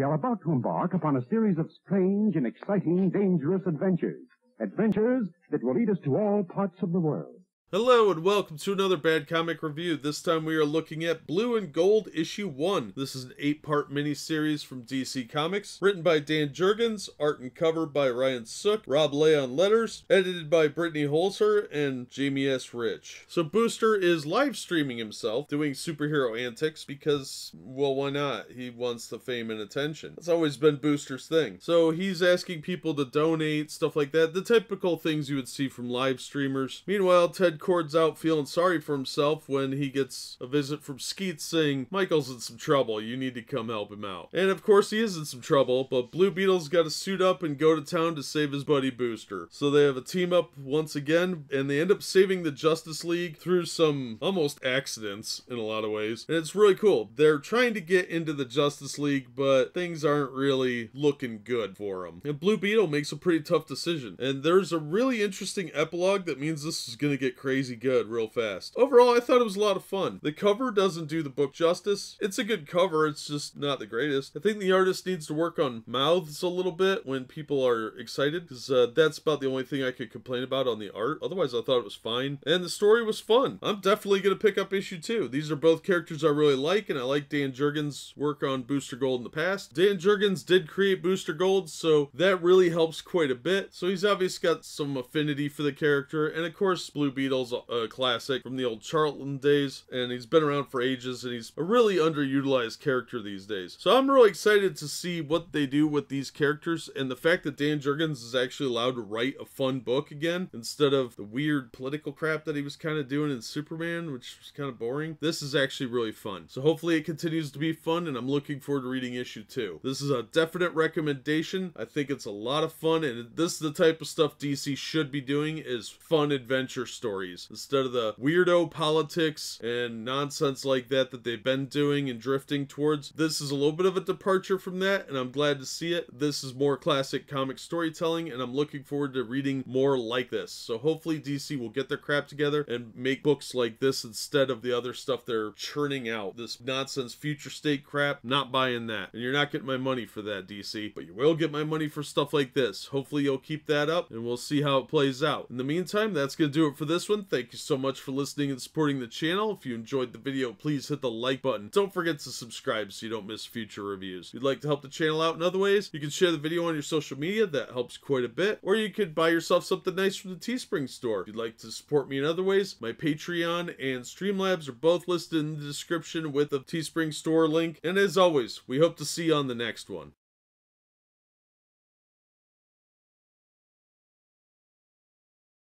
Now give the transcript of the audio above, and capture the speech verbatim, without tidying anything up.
We are about to embark upon a series of strange and exciting, dangerous adventures. Adventures that will lead us to all parts of the world. Hello and welcome to another Bad Comic Review. This time we are looking at Blue and Gold Issue one. This is an eight-part miniseries from D C Comics, written by Dan Jurgens, art and cover by Ryan Sook, Rob Leigh on letters, edited by Brittany Holzer and Jamie S. Rich. So Booster is live streaming himself, doing superhero antics because, well, why not? He wants the fame and attention. That's always been Booster's thing. So he's asking people to donate, stuff like that, the typical things you would see from live streamers. Meanwhile, Ted Cord's out feeling sorry for himself when he gets a visit from Skeet saying, Michael's in some trouble, you need to come help him out. And of course he is in some trouble, but Blue Beetle's got to suit up and go to town to save his buddy Booster. So they have a team up once again, and they end up saving the Justice League through some almost accidents in a lot of ways. And it's really cool. They're trying to get into the Justice League, but things aren't really looking good for them. And Blue Beetle makes a pretty tough decision. And there's a really interesting epilogue that means this is going to get crazy Crazy good real fast. Overall, I thought it was a lot of fun. The cover doesn't do the book justice. It's a good cover, it's just not the greatest. I think the artist needs to work on mouths a little bit when people are excited, because uh, that's about the only thing I could complain about on the art. Otherwise, I thought it was fine. And the story was fun. I'm definitely going to pick up issue two. These are both characters I really like, and I like Dan Jurgens' work on Booster Gold in the past. Dan Jurgens did create Booster Gold, so that really helps quite a bit. So he's obviously got some affinity for the character, and of course, Blue Beetle a classic from the old Charlton days, and he's been around for ages, and he's a really underutilized character these days. So I'm really excited to see what they do with these characters, and the fact that Dan Jurgens is actually allowed to write a fun book again instead of the weird political crap that he was kind of doing in Superman, which was kind of boring. This is actually really fun. So hopefully it continues to be fun, and I'm looking forward to reading issue two. This is a definite recommendation. I think it's a lot of fun, and this is the type of stuff D C should be doing, is fun adventure stories instead of the weirdo politics and nonsense like that that they've been doing and drifting towards. This is a little bit of a departure from that, and I'm glad to see it. This is more classic comic storytelling, and I'm looking forward to reading more like this. So hopefully D C will get their crap together and make books like this instead of the other stuff they're churning out. This nonsense future state crap, not buying that. And you're not getting my money for that, D C, but you will get my money for stuff like this. Hopefully you'll keep that up, and we'll see how it plays out. In the meantime, that's going to do it for this one. Thank you so much for listening and supporting the channel. If you enjoyed the video, please hit the like button. Don't forget to subscribe so you don't miss future reviews. If you'd like to help the channel out in other ways, you can share the video on your social media. That helps quite a bit. Or you could buy yourself something nice from the Teespring store. If you'd like to support me in other ways, my Patreon and Streamlabs are both listed in the description with the Teespring store link. And as always, we hope to see you on the next one.